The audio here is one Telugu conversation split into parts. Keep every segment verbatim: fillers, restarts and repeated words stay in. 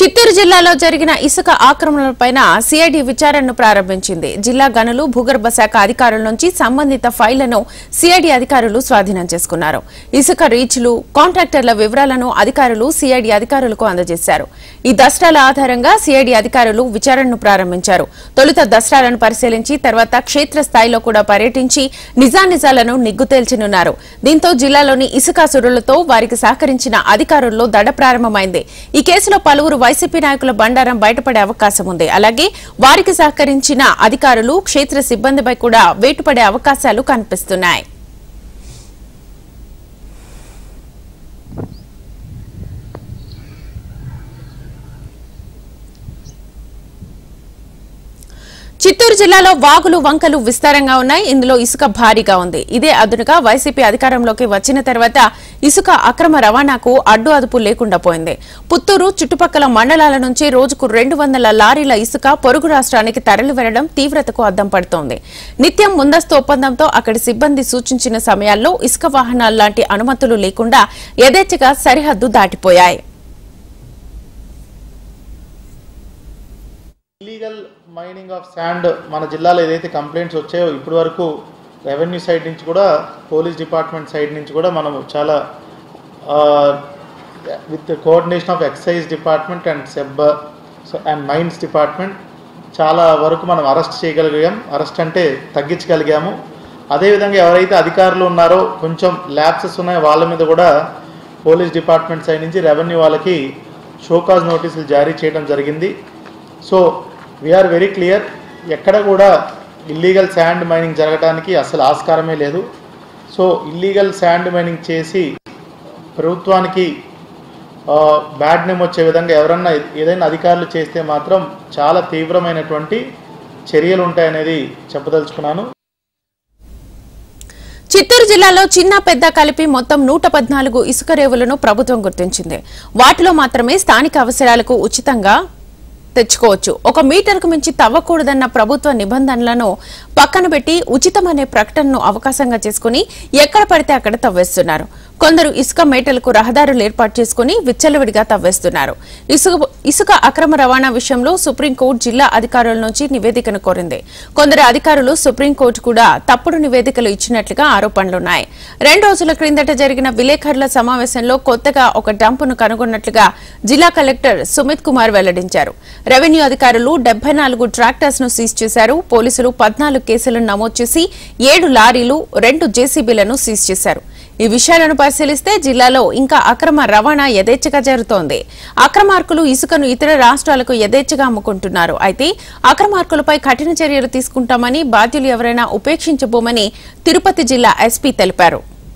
చిత్తూరు జిల్లాలో జరిగిన ఇసుక ఆక్రమణలపైన సిఐడి విచారణను ప్రారంభించింది. జిల్లా గనులు భూగర్భ శాఖ అధికారుల నుంచి సంబంధిత ఫైళ్లను సిఐడి అధికారులు స్వాధీనం చేసుకున్నారు. ఇసుక రీచ్లు, కాంట్రాక్టర్ల వివరాలను అధికారులు సిఐడి అధికారులకు అందజేశారు. ఈ దస్త్రాల ఆధారంగా సిఐడి అధికారులు విచారణను ప్రారంభించారు. తొలుత దస్త్రాలను పరిశీలించి తర్వాత క్షేత్రస్థాయిలో కూడా పర్యటించి నిజానిజాలను నిగ్గు తేల్చనున్నారు. దీంతో జిల్లాలోని ఇసుకాసురులతో వారికి సహకరించిన అధికారుల్లో దడ ప్రారంభమైంది. ఈ కేసులో పలువురు వైసీపీ నాయకుల బండారం బయటపడే అవకాశం ఉంది. అలాగే వారికి సహకరించిన అధికారులు, క్షేత్ర సిబ్బందిపై కూడా వేటుపడే అవకాశాలు కనిపిస్తున్నాయి. చిత్తూరు జిల్లాలో వాగులు, వంకలు విస్తారంగా ఉన్నాయి. ఇందులో ఇసుక భారీగా ఉంది. ఇదే అదునుగా వైసీపీ అధికారంలోకి వచ్చిన తర్వాత ఇసుక అక్రమ రవాణాకు అడ్డు అదుపు లేకుండా పోయింది. పుత్తూరు చుట్టుపక్కల మండలాల నుంచి రోజుకు రెండు వందల లారీల ఇసుక పొరుగు రాష్ట్రానికి తరలి వెళ్లడం తీవ్రతకు అద్దం పడుతోంది. నిత్యం ముందస్తు ఒప్పందంతో అక్కడి సిబ్బంది సూచించిన సమయాల్లో ఇసుక వాహనాలు లాంటి అనుమతులు లేకుండా యథేచ్ఛగా సరిహద్దు దాటిపోయాయి. ఇల్లీగల్ మైనింగ్ ఆఫ్ శాండ్ మన జిల్లాలో ఏదైతే కంప్లైంట్స్ వచ్చాయో ఇప్పటి వరకు రెవెన్యూ సైడ్ నుంచి కూడా, పోలీస్ డిపార్ట్మెంట్ సైడ్ నుంచి కూడా మనం చాలా with coordination of excise department and SEB and mines department చాలా వరకు మనం అరెస్ట్ చేయగలిగాం. అరెస్ట్ అంటే తగ్గించగలిగాము. అదేవిధంగా ఎవరైతే అధికారులు ఉన్నారో కొంచెం ల్యాప్సెస్ ఉన్నాయో వాళ్ళ మీద కూడా పోలీస్ డిపార్ట్మెంట్ సైడ్ నుంచి రెవెన్యూ వాళ్ళకి షోకాజ్ నోటీసులు జారీ చేయడం జరిగింది. సో వీఆర్ వెరీ క్లియర్, ఎక్కడ కూడా ఇల్లీగల్ శాండ్ మైనింగ్ జరగడానికి అసలు ఆస్కారమే లేదు. సో ఇల్లీగల్ శాండ్ మైనింగ్ చేసి ప్రభుత్వానికి బ్యాడ్ నేమ్ వచ్చే విధంగా ఎవరన్నా ఏదైనా అధికారులు చేస్తే మాత్రం చాలా తీవ్రమైనటువంటి చర్యలు ఉంటాయనేది చెప్పదలుచుకున్నాను. చిత్తూరు జిల్లాలో చిన్న పెద్ద కలిపి మొత్తం నూట పద్నాలుగు ఇసుక రేవులను ప్రభుత్వం గుర్తించింది. వాటిలో మాత్రమే స్థానిక అవసరాలకు ఉచితంగా తెచ్చుకోవచ్చు. ఒక మీటర్కు మించి తవ్వకూడదన్న ప్రభుత్వ నిబంధనలను పక్కన పెట్టి ఉచితమనే ప్రకటనను అవకాశంగా చేసుకుని ఎక్కడ పడితే అక్కడ తవ్వేస్తున్నారు. కొందరు ఇసుక మేటలకు రహదారులు ఏర్పాటు చేసుకుని విచ్చలవిడిగా తవ్వేస్తున్నారు. ఇసుక ఇసుక అక్రమ రవాణా విషయంలో సుప్రీంకోర్టు జిల్లా అధికారుల నుంచి నివేదికను కోరింది. కొందరు అధికారులు సుప్రీంకోర్టు కూడా తప్పుడు నివేదికలు ఇచ్చినట్లుగా ఆరోపణలున్నాయి. రెండు రోజుల క్రిందట జరిగిన విలేకరుల సమావేశంలో కొత్తగా ఒక డంపును కనుగొన్నట్లుగా జిల్లా కలెక్టర్ సుమిత్ కుమార్ వెల్లడించారు. రెవెన్యూ అధికారులు డెబ్బై నాలుగు ట్రాక్టర్స్ ను సీజ్ చేశారు. పోలీసులు పద్నాలుగు కేసులను నమోదు చేసి ఏడు లారీలు, రెండు జేసీబీలను సీజ్ చేశారు. ఈ విషయాలను పరిశీలిస్తే జిల్లాలో ఇంకా అక్రమ రవాణా యథేచ్ఛగా జరుగుతోంది. అక్రమార్కులు ఇసుకను ఇతర రాష్ట్రాలకు యథేచ్ఛగా అమ్ముకుంటున్నారు. అయితే అక్రమార్కులపై కఠిన చర్యలు తీసుకుంటామని, బాధ్యులు ఎవరైనా ఉపేక్షించబోమని తిరుపతి జిల్లా ఎస్పీ తెలిపారు.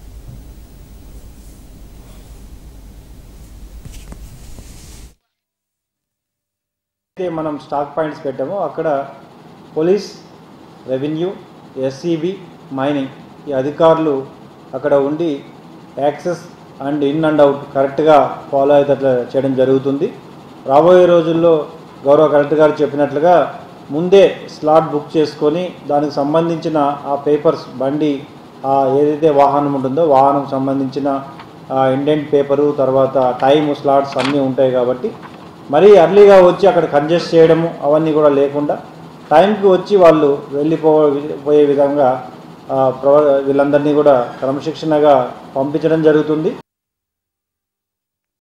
మనం స్టాక్ పాయింట్స్ పెట్టామో అక్కడ పోలీస్, రెవెన్యూ, ఎస్సీబీ, మైనింగ్ ఈ అధికారులు అక్కడ ఉండి access and in and out కరెక్ట్గా ఫాలో అయ్యేటట్లు చేయడం జరుగుతుంది. రాబోయే రోజుల్లో గౌరవ కలెక్టర్ గారు చెప్పినట్లుగా ముందే స్లాట్ బుక్ చేసుకొని దానికి సంబంధించిన ఆ పేపర్స్, బండి ఏదైతే వాహనం ఉంటుందో వాహనం సంబంధించిన ఇండెంట్ పేపరు, తర్వాత టైము, స్లాట్స్ అన్నీ ఉంటాయి. కాబట్టి మరీ అర్లీగా వచ్చి అక్కడ కంజెస్ట్ చేయడము అవన్నీ కూడా లేకుండా టైంకి వచ్చి వాళ్ళు వెళ్ళిపో పోయే విధంగా వీళ్ళందరినీ కూడా క్రమశిక్షణగా పంపించడం జరుగుతుంది.